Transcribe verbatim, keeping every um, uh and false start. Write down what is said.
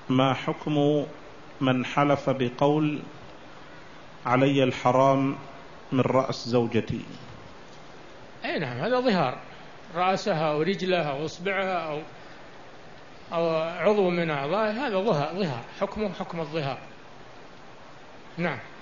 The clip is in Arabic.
ما حكم من حلف بقول علي الحرام من رأس زوجتي؟ أي نعم، هذا ظهار، رأسها أو رجلها أو إصبعها أو أو عضو من أعضائها، هذا ظهار، حكمه حكم الظهار. نعم.